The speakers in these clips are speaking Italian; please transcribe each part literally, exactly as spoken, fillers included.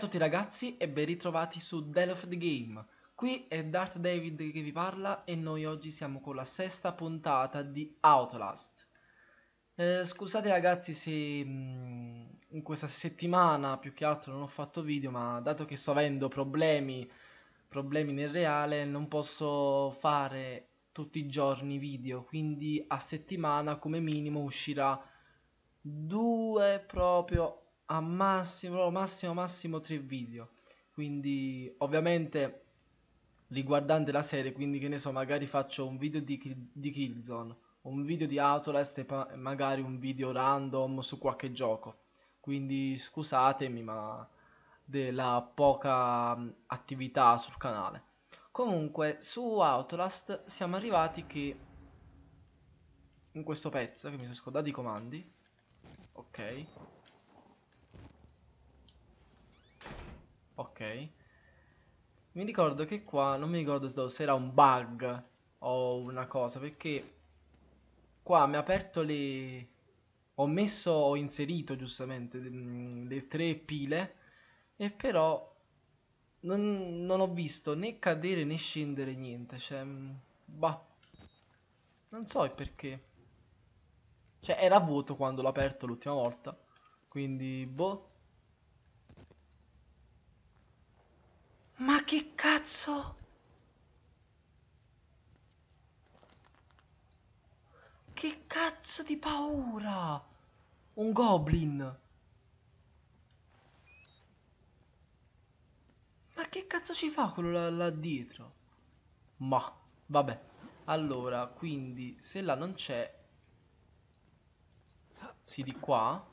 a tutti ragazzi e ben ritrovati su Death of the Game. Qui è Darth David che vi parla e noi oggi siamo con la sesta puntata di Outlast. Eh, scusate ragazzi se mh, in questa settimana più che altro non ho fatto video, ma dato che sto avendo problemi, problemi nel reale non posso fare tutti i giorni video, quindi a settimana come minimo uscirà due proprio a massimo, massimo, massimo tre video. Quindi ovviamente riguardante la serie, quindi che ne so, magari faccio un video di, Kill- di Killzone, un video di Outlast e pa- magari un video random su qualche gioco. Quindi scusatemi, ma della poca mh, attività sul canale. Comunque, su Outlast siamo arrivati che in questo pezzo, che mi sono scordato i comandi. Ok, ok. Mi ricordo che qua, non mi ricordo se era un bug o una cosa, perché qua mi ha aperto le... Ho messo, ho inserito giustamente mm, le tre pile e però non, non ho visto né cadere né scendere niente, cioè... mm, Bah, non so il perché. Cioè era vuoto quando l'ho aperto l'ultima volta, quindi boh. Ma che cazzo? Che cazzo di paura! Un goblin! Ma che cazzo ci fa quello là, là dietro? Ma, vabbè. Allora, quindi, se là non c'è... Sì, di qua.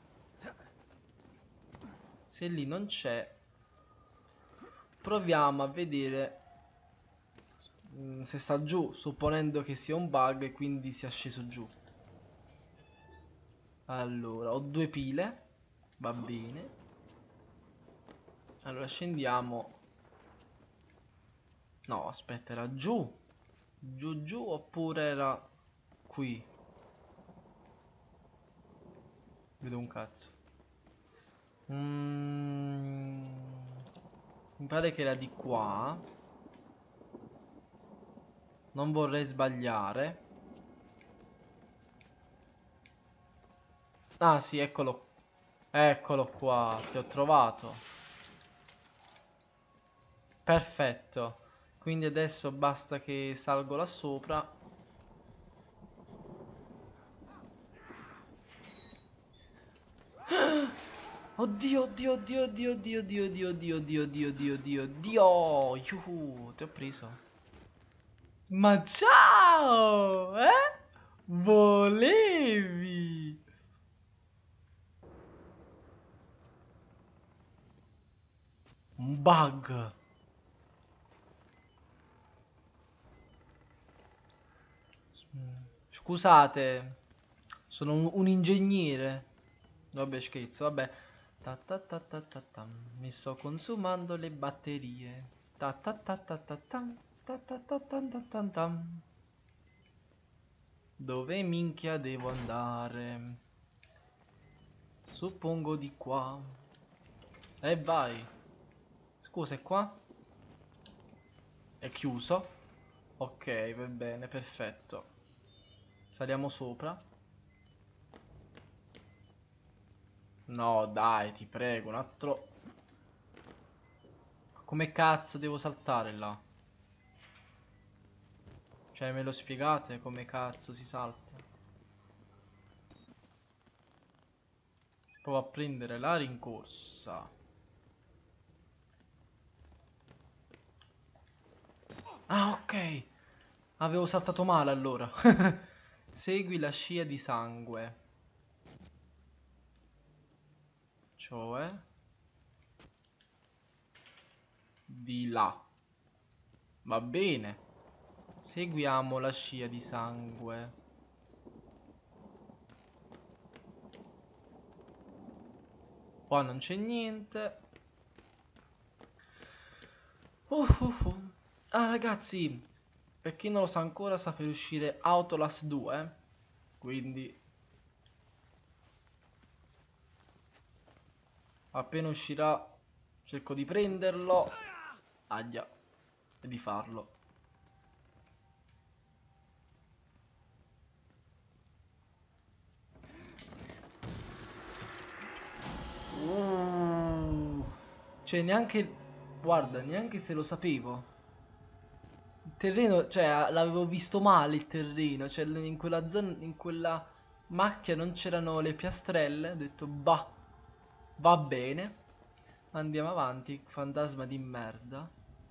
Se lì non c'è... Proviamo a vedere mm, se sta giù, supponendo che sia un bug e quindi sia sceso giù. Allora, ho due pile. Va bene. Allora, scendiamo. No, aspetta, era giù. Giù giù oppure era qui? Vedo un cazzo. Mm, mi pare che era di qua. Non vorrei sbagliare. Ah sì, eccolo. Eccolo qua, ti ho trovato. Perfetto. Quindi adesso basta che salgo là sopra. Oddio, oddio, oddio, oddio, oddio, oddio, oddio, oddio, oddio, oddio, oddio, oddio, oddio, yuhu, ti ho preso. Ma ciao, eh? Volevi? Un bug. Scusate, sono un, un ingegnere. Vabbè, scherzo, vabbè. Ta ta ta ta ta tam. Mi sto consumando le batterie. Ta ta ta ta ta tam. Ta ta ta ta ta ta tam. Dove minchia devo andare? Suppongo di qua. E vai. Scusa, è qua? È chiuso? Ok, va bene, perfetto. Saliamo sopra. No, dai, ti prego, un altro... Come cazzo devo saltare là? Cioè, me lo spiegate come cazzo si salta? Provo a prendere la rincorsa. Ah, ok. Avevo saltato male allora. Segui la scia di sangue. Cioè... Di là. Va bene. Seguiamo la scia di sangue. Qua non c'è niente. Uff, uff, uff. Ah ragazzi, per chi non lo sa ancora, sta per uscire Outlast due. Quindi appena uscirà Cerco di prenderlo. Aia. E di farlo. Uh. Cioè neanche... Guarda, neanche se lo sapevo. Il terreno, cioè l'avevo visto male il terreno. Cioè in quella zona, in quella macchia non c'erano le piastrelle. Ho detto, bah, va bene. Andiamo avanti, fantasma di merda.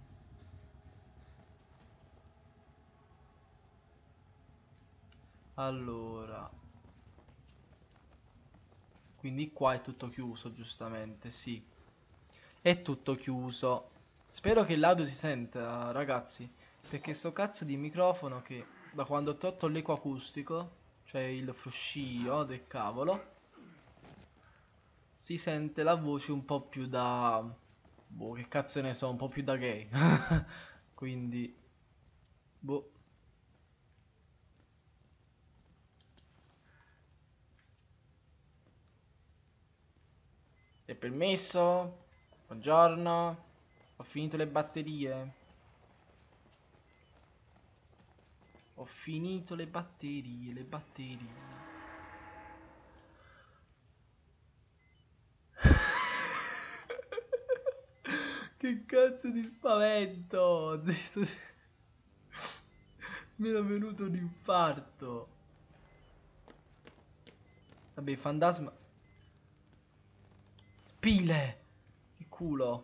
Allora. Quindi qua è tutto chiuso, giustamente, sì. È tutto chiuso. Spero che l'audio si senta, ragazzi. Perché sto cazzo di microfono che da quando ho tolto l'eco acustico, cioè il fruscio del cavolo, si sente la voce un po' più da... Boh, che cazzo ne so, un po' più da gay. Quindi... Boh. È permesso? Buongiorno. Ho finito le batterie. Ho finito le batterie, le batterie. Che cazzo di spavento! Mi era venuto un infarto. Vabbè, fantasma. Spile! Che culo.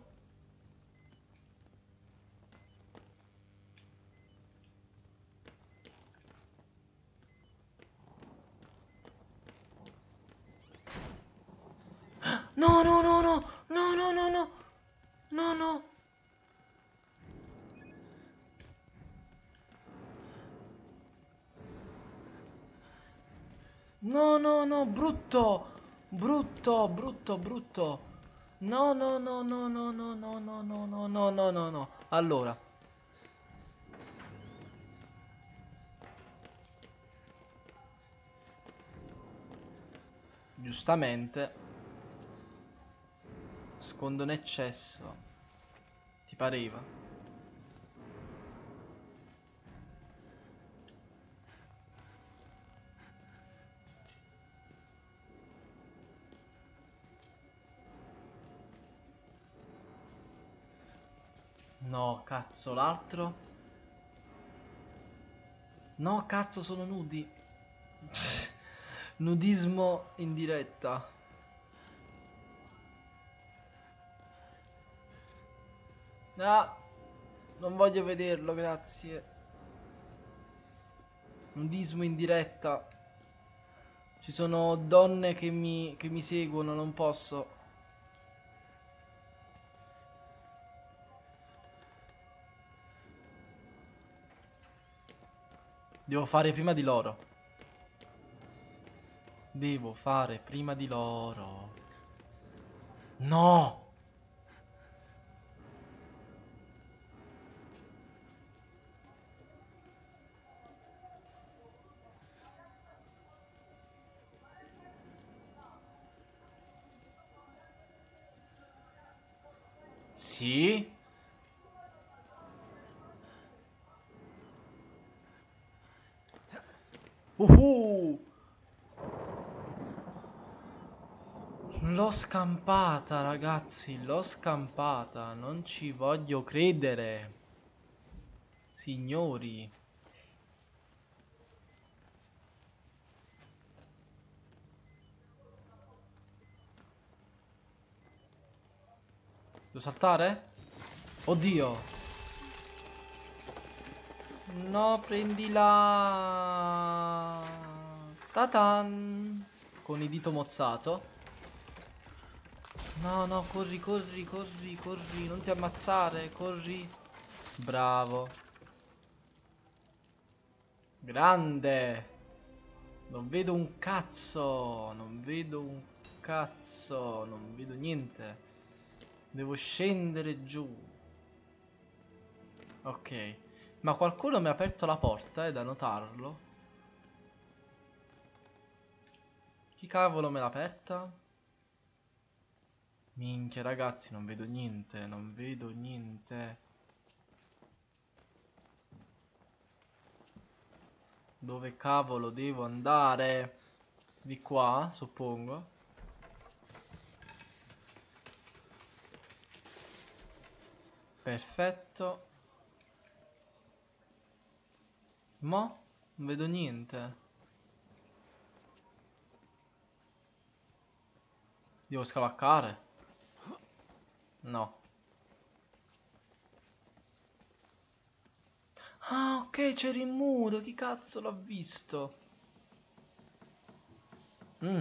No, no, no, no! No, no, no, no! No, no! No, no, no, brutto! Brutto, brutto, brutto! No, no, no, no, no, no, no, no, no, no, no, no, no, no. Allora. Giustamente. Scondo in eccesso. Ti pareva? No, cazzo, l'altro? No, cazzo, sono nudi. Nudismo in diretta. Ah, non voglio vederlo, grazie. Nudismo in diretta. Ci sono donne che mi, che mi seguono, non posso. Devo fare prima di loro. Devo fare prima di loro. No! Sì? Uhu! L'ho scampata, ragazzi, l'ho scampata. Non ci voglio credere. Signori. Devo saltare? Oddio. No, prendila. Tatan. Con il dito mozzato. No, no, corri, corri, corri, corri. Non ti ammazzare, corri. Bravo. Grande. Non vedo un cazzo. Non vedo un cazzo. Non vedo niente. Devo scendere giù. Ok. Ma qualcuno mi ha aperto la porta, è da notarlo. Chi cavolo me l'ha aperta? Minchia ragazzi, non vedo niente, non vedo niente. Dove cavolo devo andare? Di qua, suppongo. Perfetto. Mo? Non vedo niente. Devo scavalcare? No. Ah, ok, c'era il muro. Chi cazzo l'ha visto? Mm.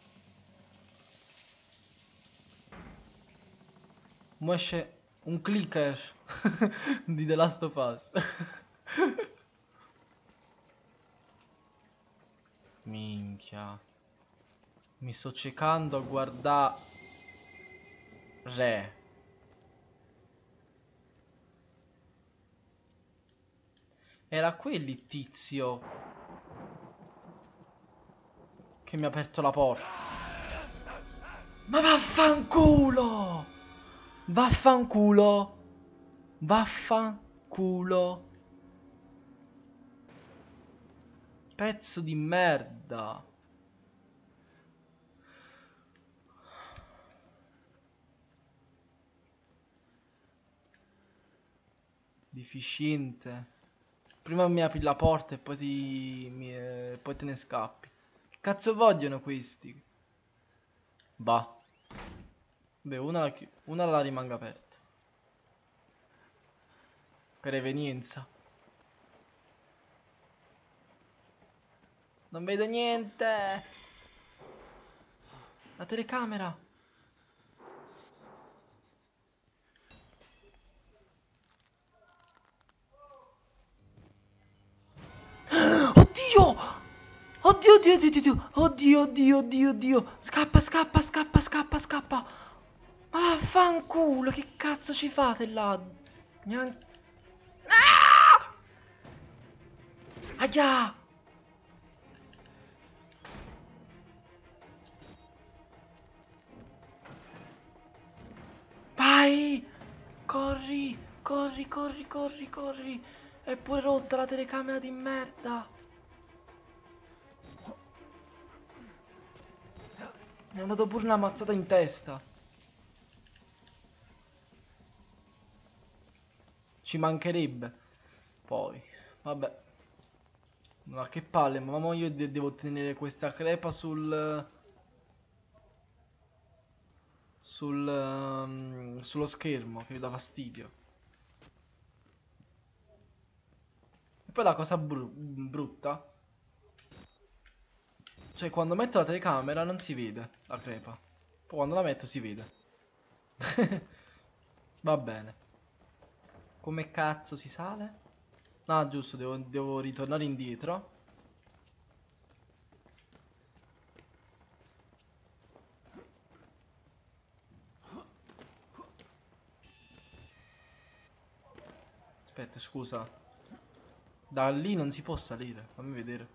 Mo esce un clicker di The Last of Us. Minchia. Mi sto cercando a guardare. Era quelli il tizio che mi ha aperto la porta. Ma vaffanculo! Vaffanculo! Vaffanculo! Pezzo di merda! Deficiente. Prima mi apri la porta e poi ti... mi, eh, poi te ne scappi. Che cazzo vogliono questi? Bah. Beh, una la, chi- una la rimanga aperta. Per evenienza. Non vedo niente. La telecamera. Oddio! Oddio, oddio, oddio, oddio, oddio, oddio, oddio, oddio. Scappa, scappa, scappa, scappa, scappa. Ma vaffanculo, che cazzo ci fate là? Neanche... Ah! Aia! Vai! Corri, corri, corri, corri, corri. È pure rotta la telecamera di merda. Mi è andato pure una mazzata in testa. Ci mancherebbe. Poi, vabbè. Ma che palle, ma mo io de devo tenere questa crepa sul... Sul... um, sullo schermo, che mi dà fastidio. E poi la cosa bru brutta... Cioè, quando metto la telecamera non si vede la crepa. Poi quando la metto si vede. Va bene. Come cazzo si sale? Ah, giusto, devo, devo ritornare indietro. Aspetta, scusa. Da lì non si può salire. Fammi vedere.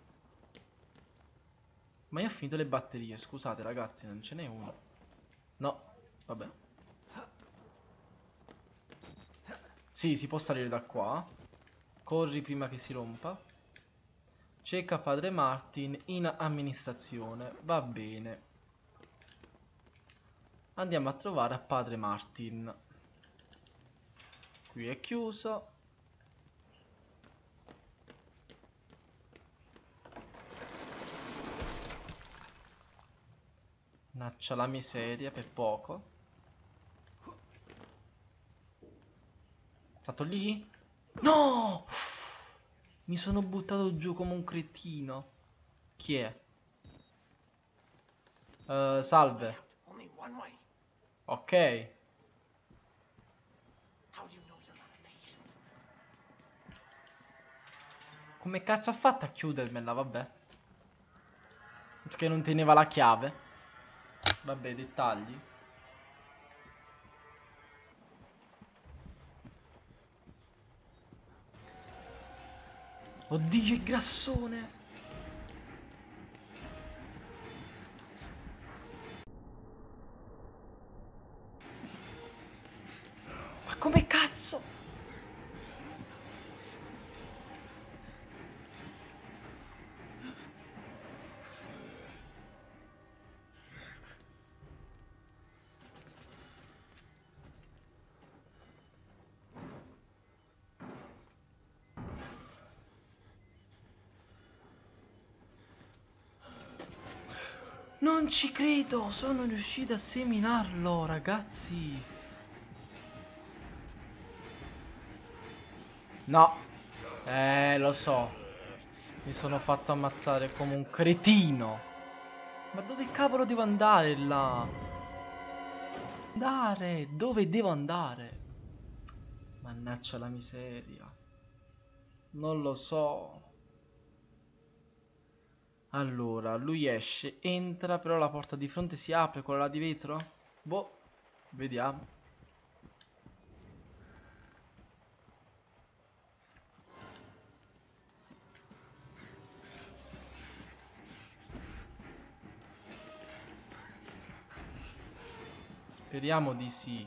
Ma io ho finito le batterie. Scusate, ragazzi, non ce n'è una. No, vabbè. Sì, si può salire da qua. Corri prima che si rompa. Cerca padre Martin in amministrazione. Va bene. Andiamo a trovare a padre Martin. Qui è chiuso. Naccia la miseria per poco. Stato lì? No! Mi sono buttato giù come un cretino. Chi è? Uh, salve. Ok. Come cazzo ha fatto a chiudermela, vabbè. Perché non teneva la chiave. Vabbè, dettagli. Oddio, il grassone. Non ci credo, sono riuscito a seminarlo, ragazzi. No. Eh, lo so. Mi sono fatto ammazzare come un cretino. Ma dove cavolo devo andare là? Andare? Dove devo andare? Mannaggia la miseria. Non lo so. Allora, lui esce, entra, però la porta di fronte si apre, quella là di vetro? Boh, vediamo. Speriamo di sì.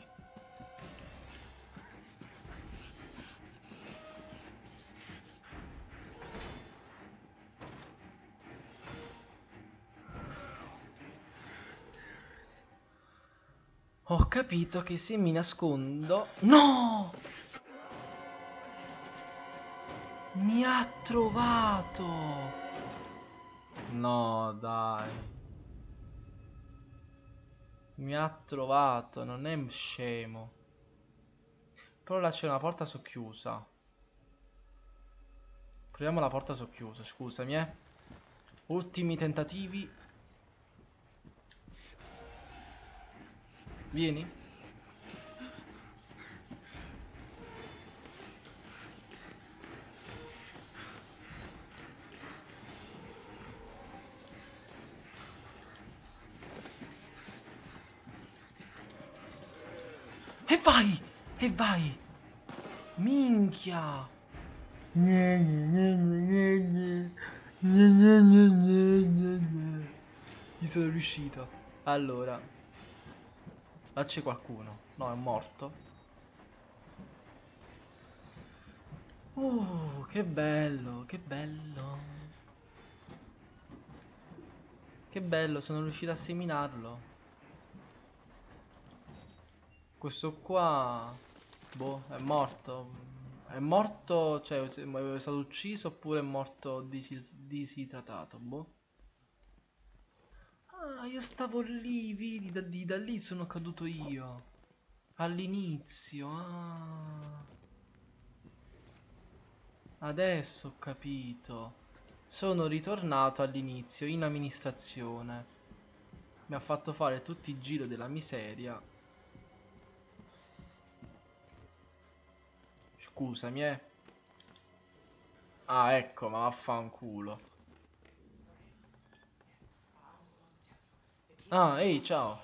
Ho capito che se mi nascondo... No! Mi ha trovato! No, dai. Mi ha trovato, non è scemo. Però là c'è una porta socchiusa. Proviamo la porta socchiusa, scusami, eh. Ultimi tentativi. Vieni. E vai! E vai! Minchia! Gne, gne, gne, gne, gne. Gne, gne, gne, gne, gne, gne. Ci sono riuscito. Allora. Là c'è qualcuno. No, è morto. Uh, che bello, che bello. Che bello, sono riuscito a seminarlo. Questo qua... Boh, è morto. È morto, cioè è stato ucciso oppure è morto disi- disidratato, boh. Ah, io stavo lì, vedi, da, di- da lì sono caduto io. All'inizio, ah. Adesso ho capito. Sono ritornato all'inizio, in amministrazione. Mi ha fatto fare tutti i giri della miseria. Scusami, eh. Ah, ecco, ma vaffanculo. Ah, ehi, ciao.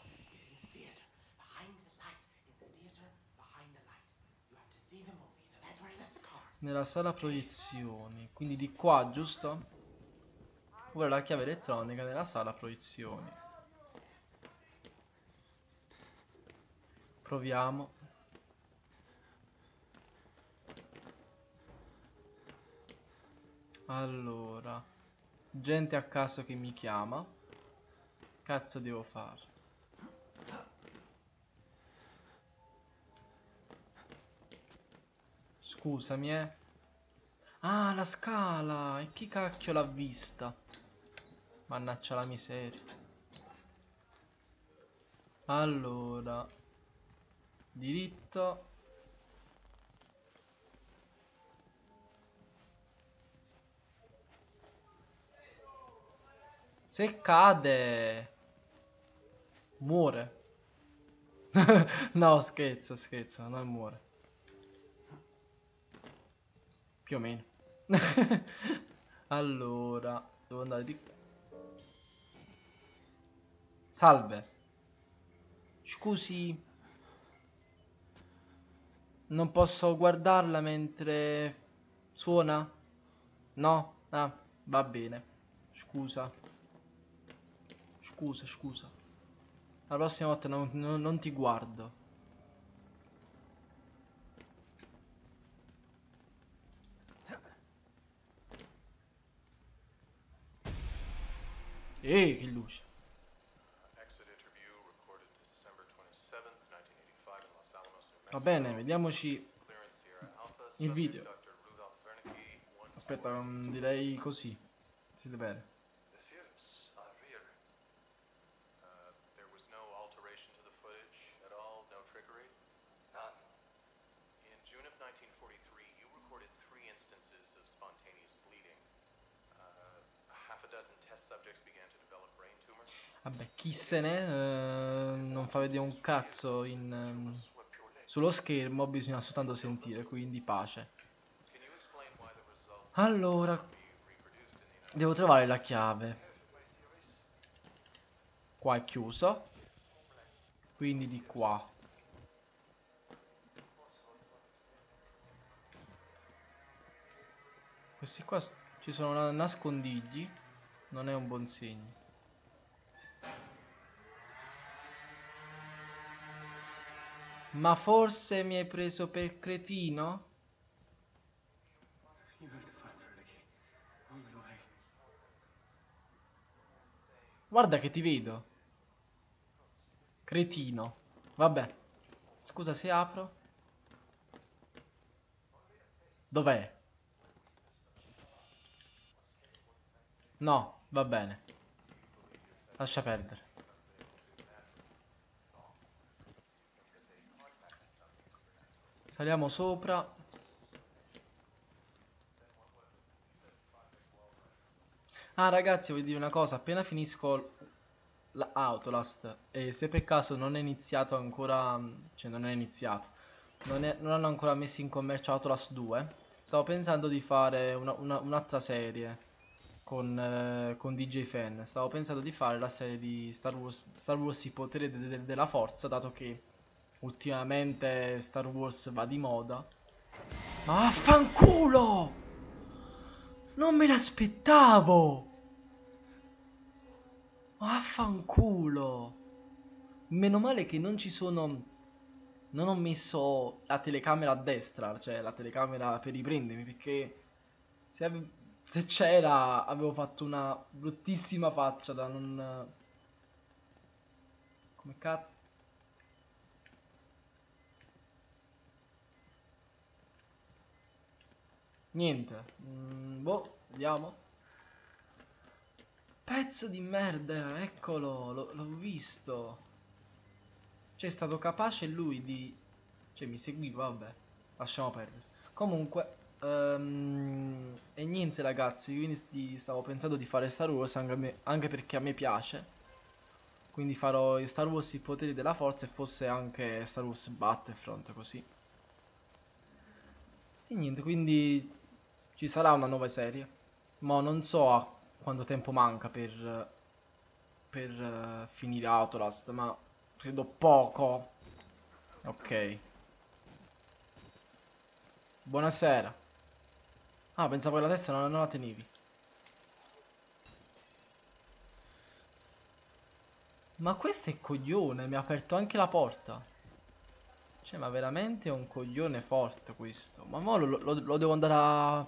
Nella sala proiezioni. Quindi di qua, giusto? Ora la chiave elettronica nella sala proiezioni. Proviamo. Allora. Gente a caso che mi chiama. Cazzo devo fare? Scusami, eh. Ah, la scala! E chi cacchio l'ha vista? Mannaggia la miseria. Allora. Diritto. Se cade... Muore. No, scherzo, scherzo, non muore. Più o meno. Allora, devo andare di qua. Salve. Scusi, non posso guardarla mentre suona? No? Ah, va bene. Scusa. Scusa, scusa. La prossima volta non, non- non ti guardo. Ehi, che luce. Va bene, vediamoci il video. Aspetta, mm, direi così. Siete bene. Vabbè, chi se ne, eh, non fa vedere un cazzo in, ehm, sullo schermo, bisogna soltanto sentire, quindi pace. Allora, devo trovare la chiave. Qua è chiuso, quindi di qua. Questi qua s- ci sono na- nascondigli, non è un buon segno. Ma forse mi hai preso per cretino? Guarda che ti vedo. Cretino. Vabbè. Scusa se apro. Dov'è? No, va bene. Lascia perdere. Saliamo sopra. Ah ragazzi, voglio dire una cosa. Appena finisco la Outlast e se per caso non è iniziato ancora, cioè non è iniziato, non, è- non hanno ancora messo in commercio Outlast due, stavo pensando di fare una- una- un'altra serie con, eh, con D J Fan. Stavo pensando di fare la serie di Star Wars, Star Wars i poteri de- de- della forza, dato che ultimamente Star Wars va di moda. Ma vaffanculo! Non me l'aspettavo! Vaffanculo! Meno male che non ci sono. Non ho messo la telecamera a destra, cioè la telecamera per riprendermi, perché se, ave- se c'era avevo fatto una bruttissima faccia da non. Come cazzo? Niente. Mm, boh, vediamo. Pezzo di merda, eccolo, l'ho l'ho visto. Cioè è stato capace lui di. Cioè mi seguiva, vabbè. Lasciamo perdere. Comunque, ehm, e niente ragazzi, quindi sti- stavo pensando di fare Star Wars anche, a me- anche perché a me piace. Quindi farò i Star Wars i poteri della forza e fosse anche Star Wars Battlefront così. E niente, quindi ci sarà una nuova serie. Ma non so a quanto tempo manca per, per eh, finire Outlast, ma credo poco. Ok. Buonasera. Ah, pensavo che la testa non, non la tenevi. Ma questo è coglione, mi ha aperto anche la porta. Cioè, ma veramente è un coglione forte questo. Ma mo lo, lo- lo devo andare a,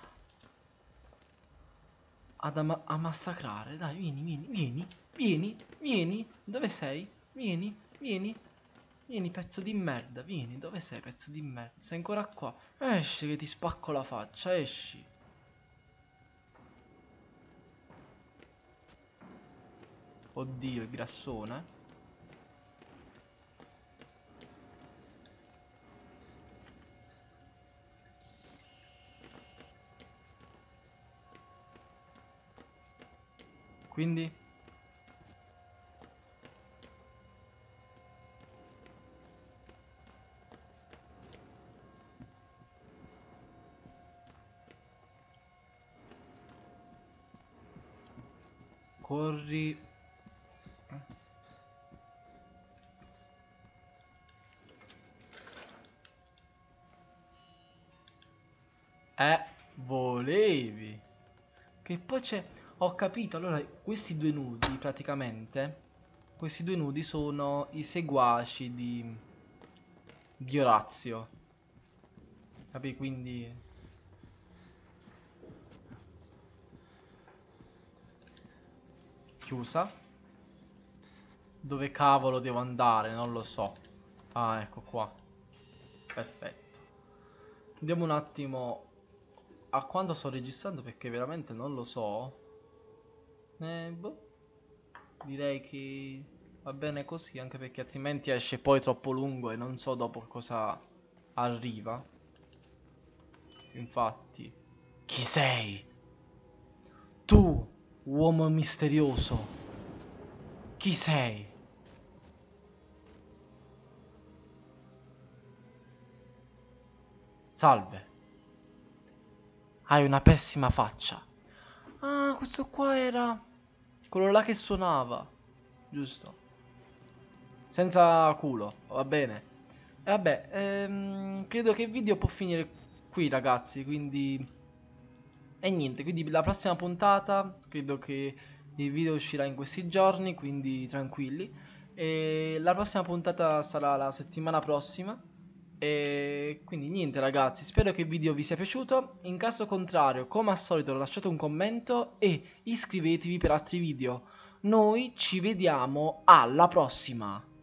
ad ama- a massacrare. Dai, vieni, vieni, vieni, vieni, vieni. Dove sei? Vieni, vieni, vieni, pezzo di merda. Vieni, dove sei, pezzo di merda? Sei ancora qua? Esci che ti spacco la faccia, esci. Oddio, il grassone. Quindi? Corri. Eh, volevi. Che poi c'è. Ho capito, allora questi due nudi praticamente. Questi due nudi sono i seguaci di, di Orazio. Capì? Quindi. Chiusa. Dove cavolo devo andare? Non lo so. Ah, ecco qua. Perfetto. Andiamo un attimo a quando sto registrando perché veramente non lo so. Eh, boh. Direi che va bene così, anche perché altrimenti esce poi troppo lungo e non so dopo cosa arriva. Infatti. Chi sei? Tu! Uomo misterioso. Chi sei? Salve. Hai una pessima faccia. Ah, questo qua era quello là che suonava. Giusto. Senza culo, va bene. E vabbè, ehm, credo che il video può finire qui, ragazzi, quindi... E niente, quindi la prossima puntata, credo che il video uscirà in questi giorni, quindi tranquilli. E la prossima puntata sarà la settimana prossima. E quindi niente ragazzi, spero che il video vi sia piaciuto. In caso contrario, come al solito, lasciate un commento e iscrivetevi per altri video. Noi ci vediamo alla prossima!